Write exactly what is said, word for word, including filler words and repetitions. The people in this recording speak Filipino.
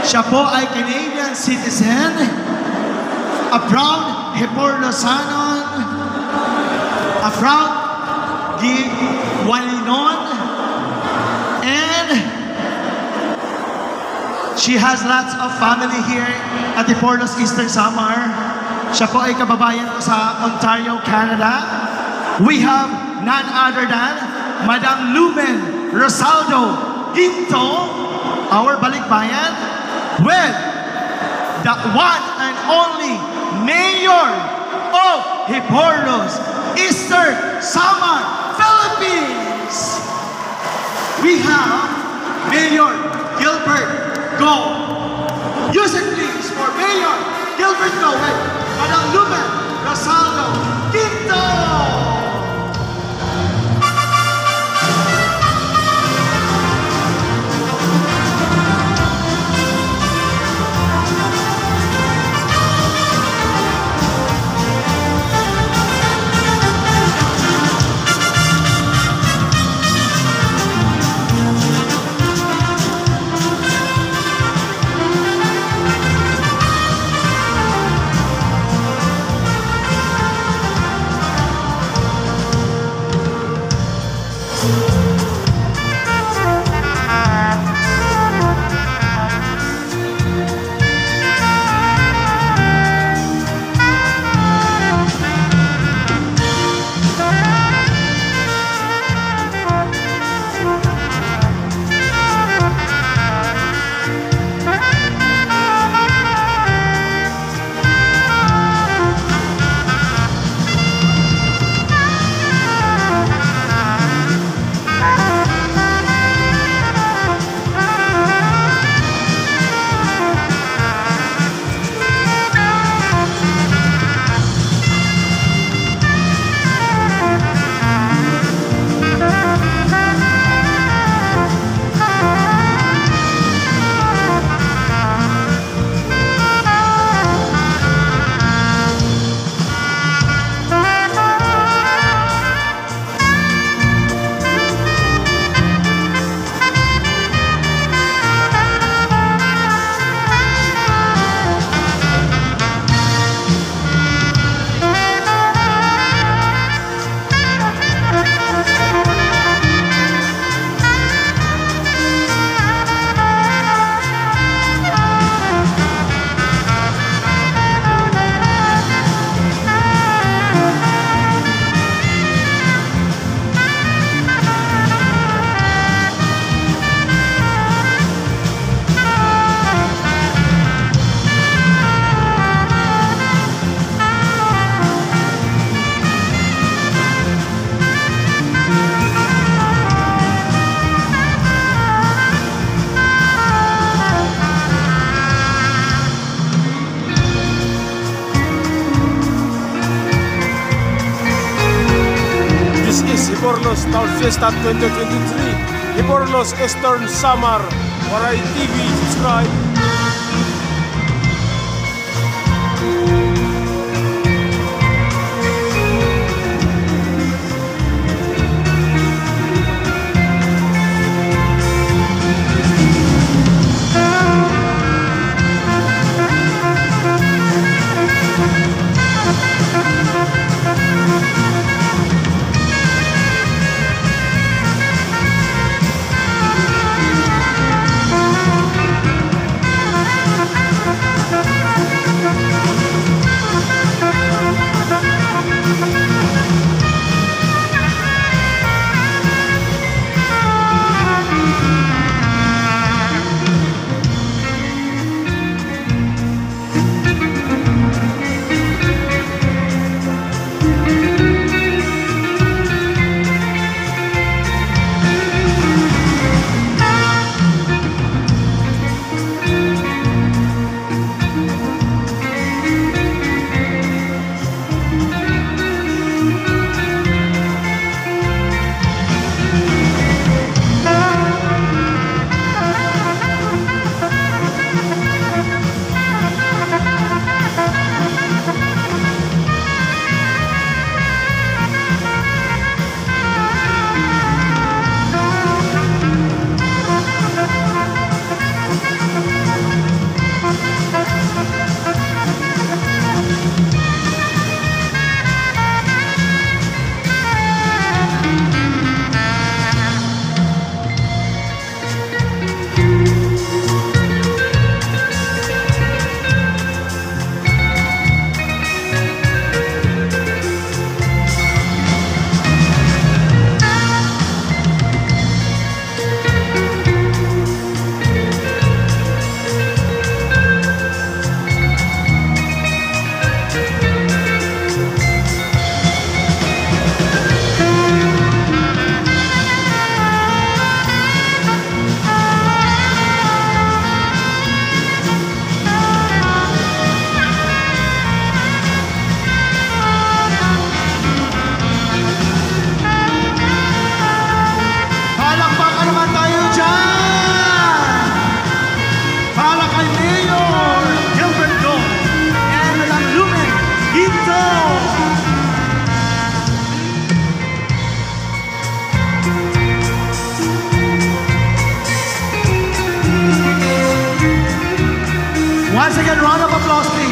Siya po ay Canadian citizen, a proud Hiporlosanon, a proud Giwalinon, and she has lots of family here at Hiporlos Eastern Samar. Siya po ay kababayan ko sa Ontario, Canada. We have none other than Madam Lumen Rosaldo Ginto, our balikbayan, with the one and only Mayor of Hiporlos Eastern Samar, Philippines. We have Mayor Gilbert Go. Music please for Mayor Gilbert Go with Madam Lumen Rosaldo Ginto. Hiporlos Town Fiesta twenty twenty-three, Hiporlos Eastern Samar, Waray T V, subscribe. Again, round of applause, please.